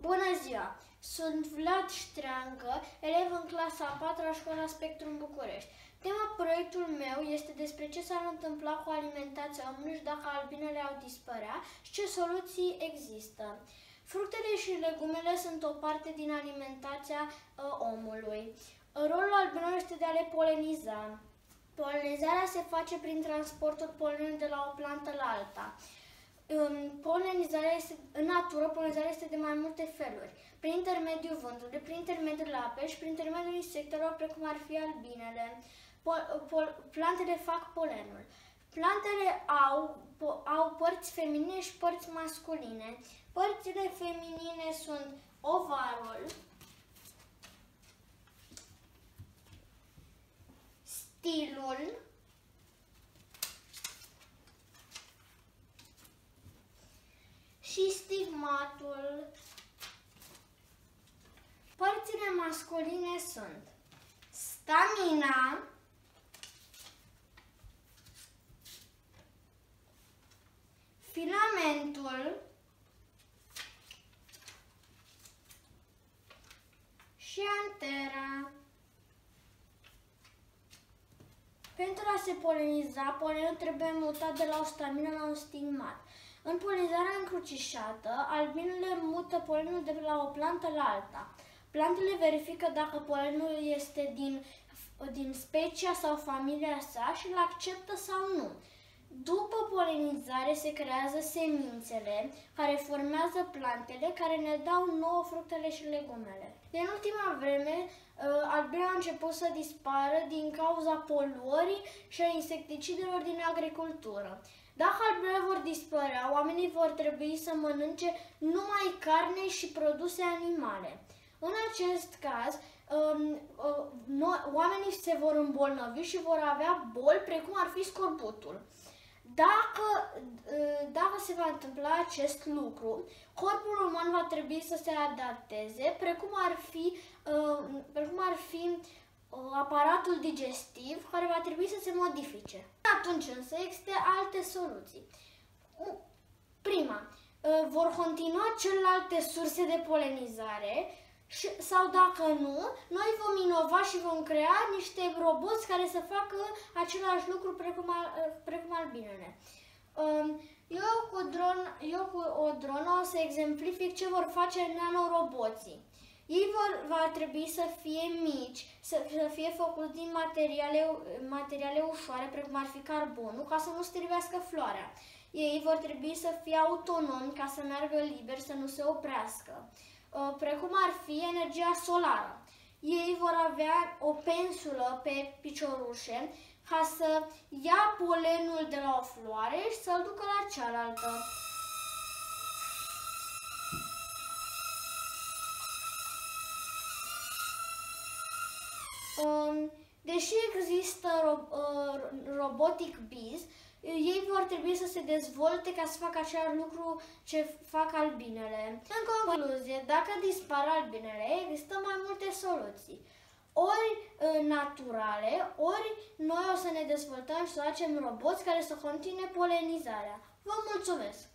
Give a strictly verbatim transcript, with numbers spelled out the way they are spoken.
Bună ziua! Sunt Vlad Ștreangă, elev în clasa a patra școala Spectrum București. Tema proiectului meu este despre ce s-ar întâmpla cu alimentația omului și dacă albinele au dispărea și ce soluții există. Fructele și legumele sunt o parte din alimentația uh, omului. Rolul albinelor este de a le poleniza. Polenizarea se face prin transportul polenului de la o plantă la alta. Polenizarea este, în natură, polenizarea este de mai multe feluri. Prin intermediul vântului, prin intermediul apei și prin intermediul insectelor, precum ar fi albinele. Pol, pol, plantele fac polenul. Plantele au, po, au părți feminine și părți masculine. Părțile feminine sunt ovarul, stilul, și stigmatul. Părțile masculine sunt stamina, filamentul și antera. Pentru a se poleniza, polenul trebuie mutat de la o stamină la un stigmat. În polenizarea încrucișată, albinele mută polenul de la o plantă la alta. Plantele verifică dacă polenul este din, din specia sau familia sa și îl acceptă sau nu. După polenizare se creează semințele care formează plantele care ne dau nouă fructele și legumele. În ultima vreme, albinele au început să dispară din cauza poluării și a insecticidelor din agricultură. Dacă albinele vor dispărea, oamenii vor trebui să mănânce numai carne și produse animale. În acest caz, oamenii se vor îmbolnăvi și vor avea boli precum ar fi scorbutul. Dacă, dacă se va întâmpla acest lucru, corpul uman va trebui să se adapteze, precum ar fi, precum ar fi aparatul digestiv, care va trebui să se modifice. Atunci însă există alte soluții. Prima, vor continua celelalte surse de polenizare sau dacă nu, noi vom inova și vom crea niște roboți care să facă același lucru precum, precum albinele. Eu cu, dron, eu cu o dronă o să exemplific ce vor face nanoroboții. Ei vor, va trebui să fie mici, să, să fie făcuți din materiale, materiale ușoare, precum ar fi carbonul, ca să nu strivească floarea. Ei vor trebui să fie autonomi, ca să meargă liber, să nu se oprească, precum ar fi energia solară. Ei vor avea o pensulă pe piciorușe, ca să ia polenul de la o floare și să-l ducă la cealaltă. Deși există robotic bees, ei vor trebui să se dezvolte ca să facă același lucru ce fac albinele. În concluzie, dacă dispar albinele, există mai multe soluții. Ori naturale, ori noi o să ne dezvoltăm și să facem roboți care să continue polenizarea. Vă mulțumesc!